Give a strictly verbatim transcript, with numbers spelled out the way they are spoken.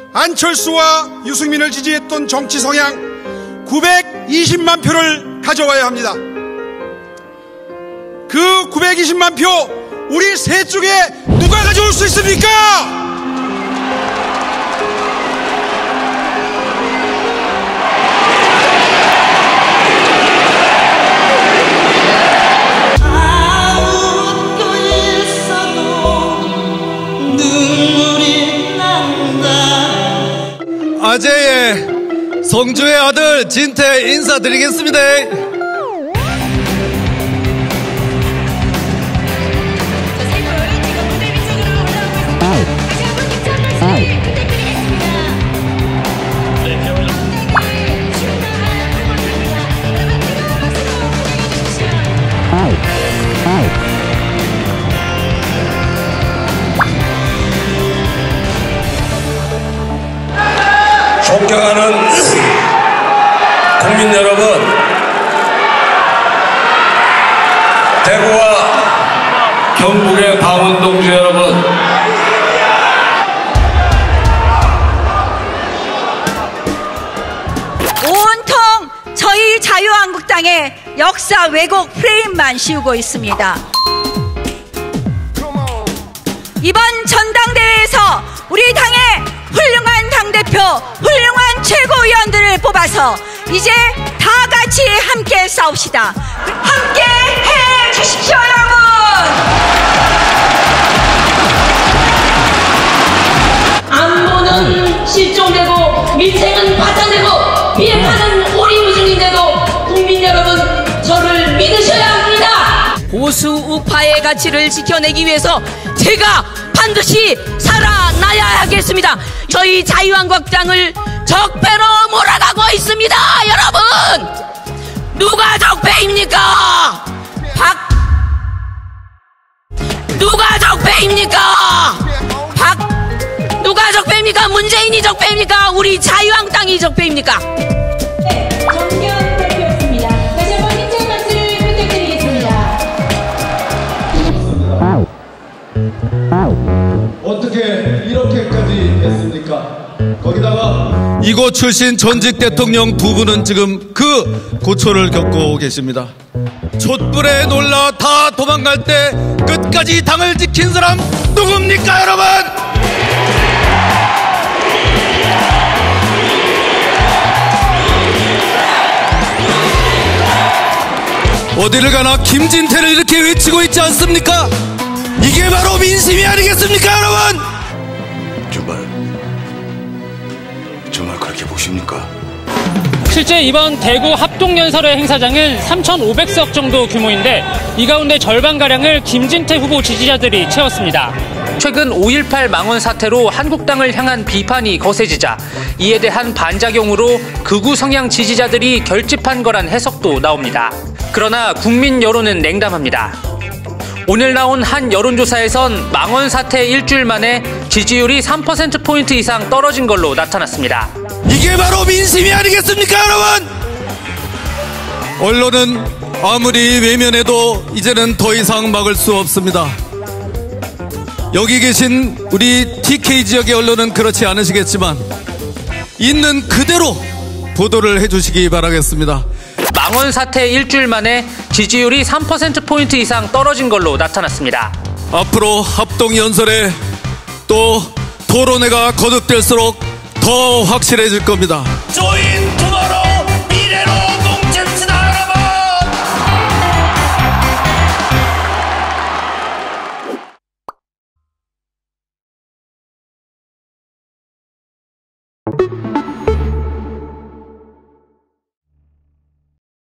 안철수와 유승민을 지지했던 정치 성향 구백이십만 표를 가져와야 합니다. 그 구백이십만 표 우리 셋 중에 누가 가져올 수 있습니까? 아재의 성주의 아들 진태 인사드리겠습니다. 존경하는 국민 여러분, 대구와 경북의 강원동지 여러분, 온통 저희 자유한국당의 역사 왜곡 프레임만 씌우고 있습니다. 이번 전당대회에서 우리 당의 훌륭한 당대표, 훌륭한 최고위원들을 뽑아서 이제 다 같이 함께 싸웁시다. 함께 해 주십시오, 여러분! 안보는 실종되고 민생은 파탄되고 비핵화는 오리무중인데도 국민 여러분, 저를 믿으셔야 합니다. 보수 우파의 가치를 지켜내기 위해서 제가 반드시 살아나야 하겠습니다. 저희 자유한국당을 적폐로 몰아가고 있습니다. 여러분, 누가 적폐입니까? 박 누가 적폐입니까? 박 누가 적폐입니까? 문재인이 적폐입니까? 우리 자유한국당이 적폐입니까? 네, 정경 발표였습니다. 다시 한번 힘찬 박수를 부탁드리겠습니다. 어떻게 이렇게까지 했습니까? 거기다가 이곳 출신 전직 대통령 두 분은 지금 그 고초를 겪고 계십니다. 촛불에 놀라 다 도망갈 때 끝까지 당을 지킨 사람 누굽니까, 여러분? 어디를 가나 김진태를 이렇게 외치고 있지 않습니까? 이게 바로 민심이 아니겠습니까, 여러분? 정말 정말 그렇게 보십니까? 실제 이번 대구 합동연설회 행사장은 삼천오백 석 정도 규모인데 이 가운데 절반가량을 김진태 후보 지지자들이 채웠습니다. 최근 오일팔 망원 사태로 한국당을 향한 비판이 거세지자 이에 대한 반작용으로 극우 성향 지지자들이 결집한 거란 해석도 나옵니다. 그러나 국민 여론은 냉담합니다. 오늘 나온 한 여론조사에선 망원 사태 일주일 만에 지지율이 삼 퍼센트 포인트 이상 떨어진 걸로 나타났습니다. 이게 바로 민심이 아니겠습니까, 여러분? 언론은 아무리 외면해도 이제는 더 이상 막을 수 없습니다. 여기 계신 우리 티케이 지역의 언론은 그렇지 않으시겠지만 있는 그대로 보도를 해주시기 바라겠습니다. 망원 사태 일주일 만에 지지율이 삼 퍼센트 포인트 이상 떨어진 걸로 나타났습니다. 앞으로 합동연설에 또 토론회가 거듭될수록 더 확실해질 겁니다.